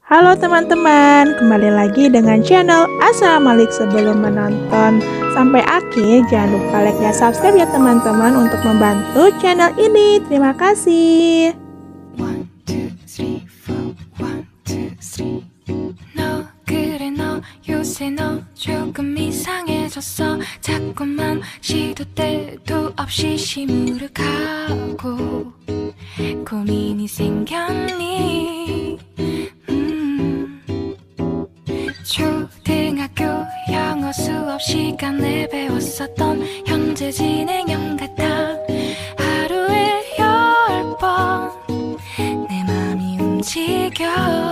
Halo teman-teman, kembali lagi dengan channel Asa Malik. Sebelum menonton sampai akhir, jangan lupa like dan subscribe ya teman-teman untuk membantu channel ini. Terima kasih. 1, 2, 3, 4, 1, 2, 3. 너 그래 너 요새 너 조금 이상해졌어. 자꾸만 시도 때도 없이 시무룩하고 고민이 생겼니? 초등학교 영어 수업 시간에 배웠었던 현재 진행형 같아. 하루에 10번 내 맘이 움직여.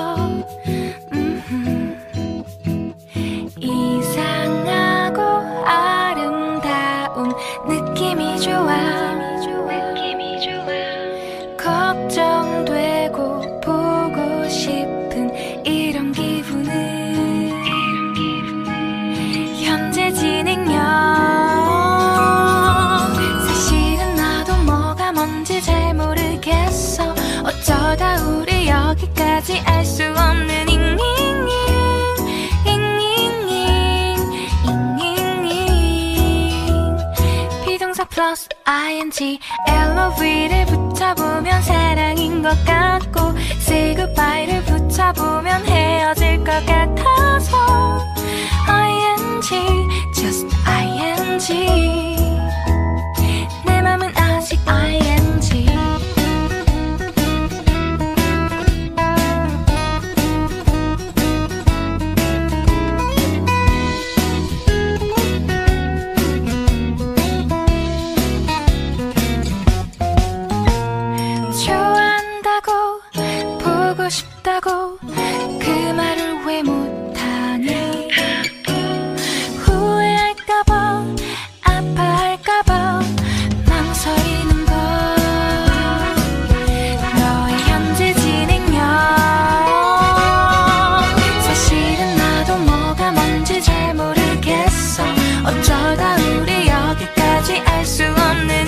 이상하고 아름다운 느낌이 좋아. 걱정되고 보고 싶은 이런 기분은 현재 진행형. 사실은 나도 뭐가 뭔지 잘 모르겠어. 어쩌다 우리 여기까지 알 수 없는 비동사 플러스 ing LOV를 붙여보면 사랑인 것 같고 say goodbye를 붙여보면 헤어질 것 같아서 ing just ing 내 맘은 아직 ing. 좋아한다고 보고 싶다고 그 말을 왜 못하니? 후회할까봐 아파할까봐 망설이는 걸. 너의 현재 진행형. 사실은 나도 뭐가 뭔지 잘 모르겠어. 어쩌다 우리 여기까지 알 수 없는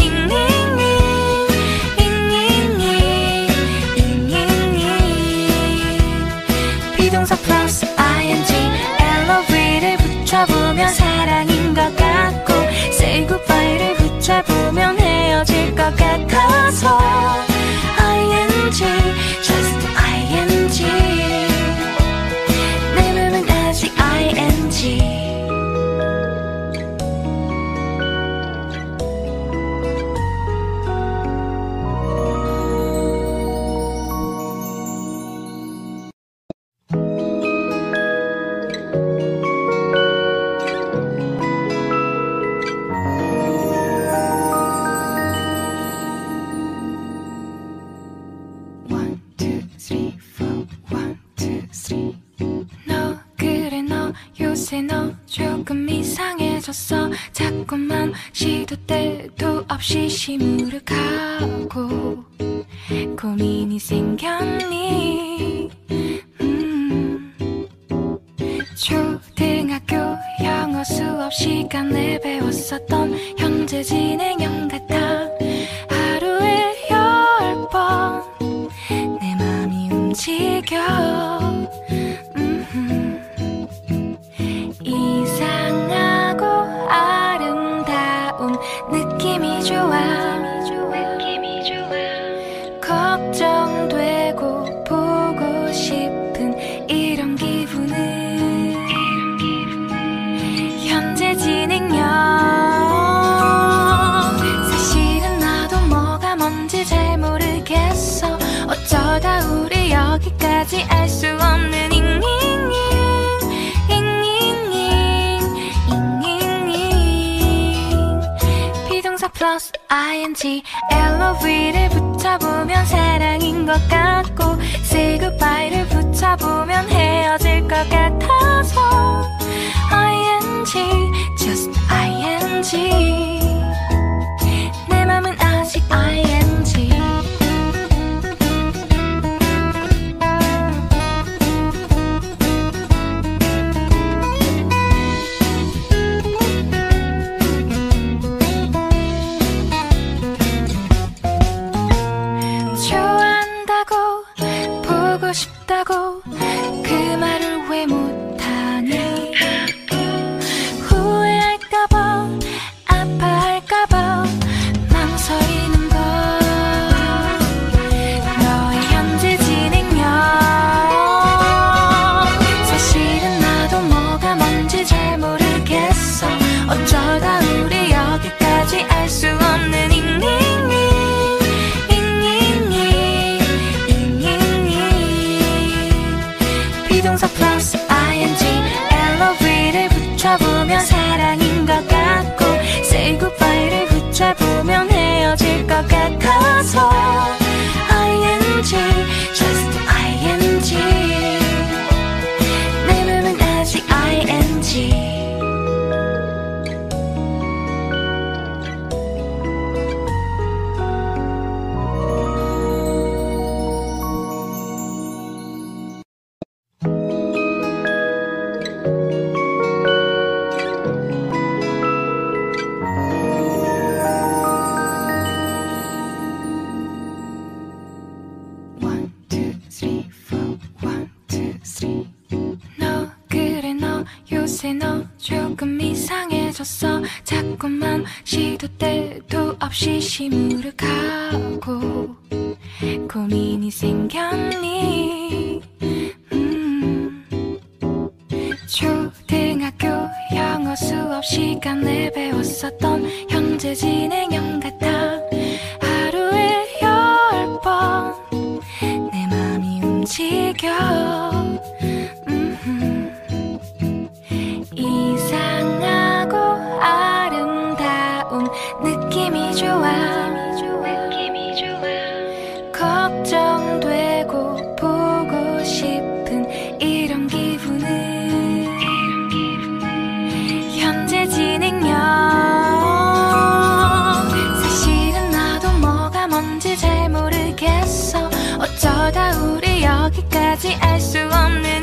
비동사 플러스 ing LOV를 붙여보면 사랑인 것 같고 say goodbye를 붙여보면 헤어질 것 같아서 ing just ing 내 맘은 아직 ing. 너 그래 너 요새 너 조금 이상해졌어. 자꾸만 시도 때도 없이 시무룩하고 고민이 생겼니? 초등학교 영어 수업 시간에 배웠었던 현재 진행형 같아. 하루에 10번 내 맘이 움직여. 이상하고 아름다운 느낌이 좋아. 걱정되고 보고 싶은 이런 기분은 현재 진행형. 사실은 나도 뭐가 뭔지 잘 모르겠어. 어쩌다 우리 여기까지 알 수 없는 비동사 플러스 ing LOV를 붙여보면 사랑인 것 같고 say goodbye를 붙여보면 헤어질 것 같아서 ing just ing 내 맘은 아직 ing. 좋아한다고 보고 싶다고 비동사 플러스 ing LOV를 붙여보면 사랑인 것 같고 say goodbye를 붙여보면 헤어질 것 같아서 ing just ing 내 맘은 아직 ing 너 조금 이상해졌어 자꾸만 시도 때도 없이 시무룩하고 고민이 생겼니 초등학교 영어 수업 시간에 배웠었던 현재 진행형 같아 하루에 10번 내 맘이 움직여 이상하고 아름다운 느낌이 좋아 걱정되고 보고 싶은 이런 기분은 현재 진행형 사실은 나도 뭐가 뭔지 잘 모르겠어 어쩌다 우리 여기까지 알 수 없는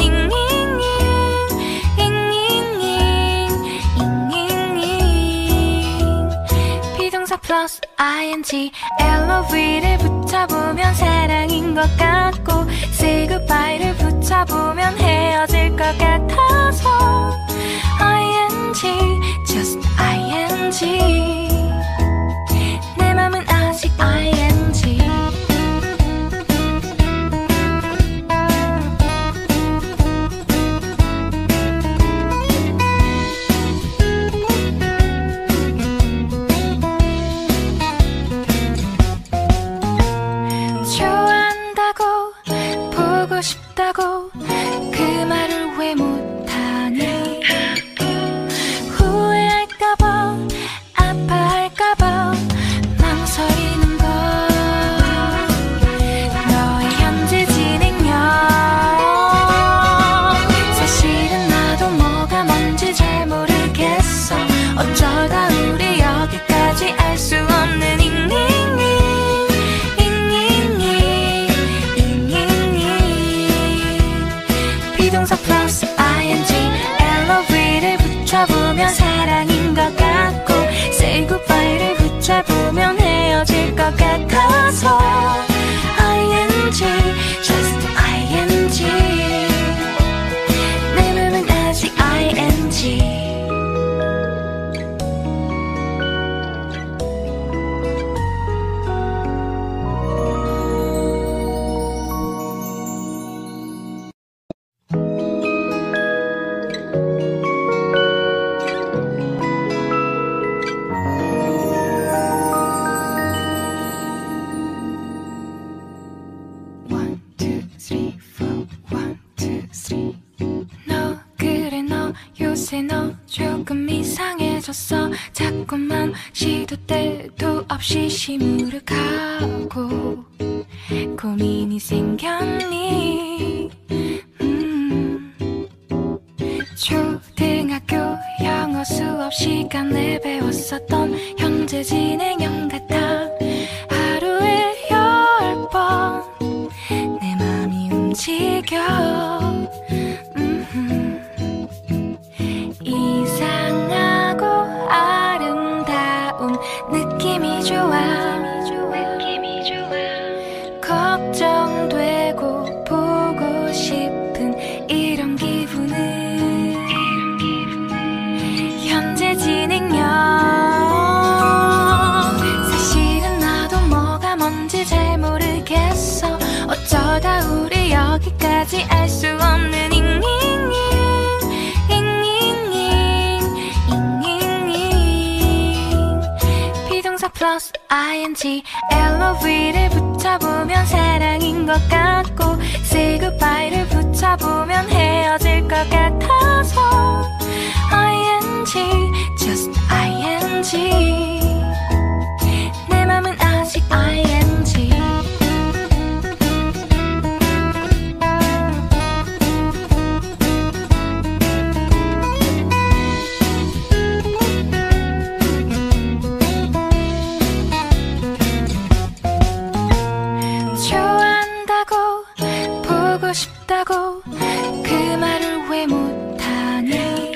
플러스 ing LOV를 붙여보면 사랑인 것 같고 say goodbye를 붙여보면 헤어질 것 같아서 ing just ing 내 맘은 아직 ing 싶다고 그 말을 왜 못하니 후회할까봐 아파할까봐 망설이는 걸 너의 현재 진행형 사실은 나도 뭐가 뭔지 잘 모르겠어 어쩌다 우리 여기까지 알 수 없는 비동사 플러스 ing LOV를 붙여보면 사랑인 것 같고 say goodbye를 붙여보면 헤어질 것 같아서 ing just ing 내 맘은 아직 ing 너 조금 이상해졌어 자꾸만 시도 때도 없이 시무룩하고 고민이 생겼니 초등학교 영어 수업 시간에 배웠었던 현재 진행형 같아 하루에 10번 내 맘이 움직여 이상하고 아름다운 느낌이 좋아 걱정되고 보고 싶은 이런 기분은 현재 진행형 사실은 나도 뭐가 뭔지 잘 모르겠어 어쩌다 우리 여기까지 알 수 없는 플러스 ing LOV를 붙여보면 사랑인 것 같고 say goodbye를 붙여보면 해 그 말을 왜 못하니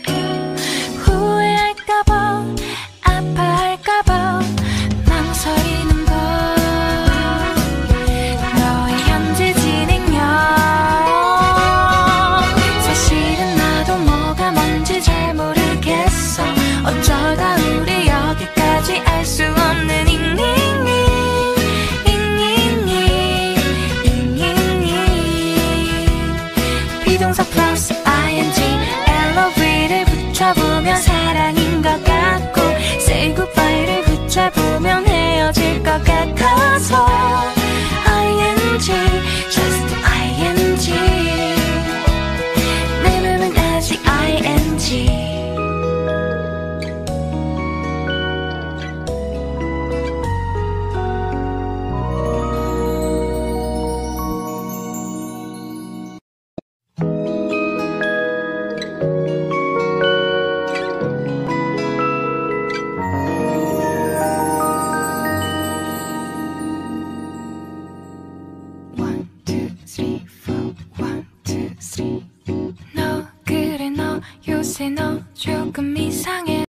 후회할까봐 아파할까봐 망설이는 걸 너의 현재 진행형 사실은 나도 뭐가 뭔지 잘 모르겠어 어쩌다 우리 여기까지 알 수 없는 비동사 플러스 ing LOV를 붙여보면 사랑인 것 같고